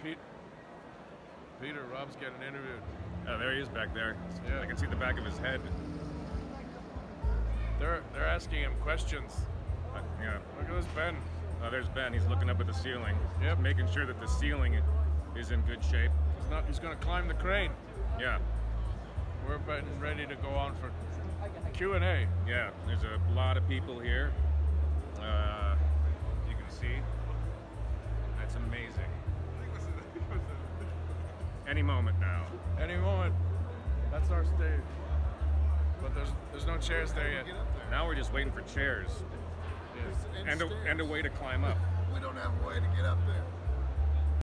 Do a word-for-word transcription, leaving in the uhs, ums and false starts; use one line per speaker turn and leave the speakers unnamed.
Pete, Peter, Rob's getting interviewed.
Oh, there he is back there.
Yeah.
I can see the back of his head.
They're they're asking him questions.
Uh, yeah.
Look at this Ben.
Oh, there's Ben. He's looking up at the ceiling.
Yep.
Making sure that the ceiling is in good shape.
He's not. He's going to climb the crane.
Yeah.
We're getting ready to go on for Q and A.
Yeah. There's a lot of people here. Uh, you can see. That's amazing. Any moment now.
Any moment. That's our stage. But there's there's no chairs there yet.
Now we're just waiting for chairs.
Yes.
And a, and a way to climb up.
We don't have a way to get up there.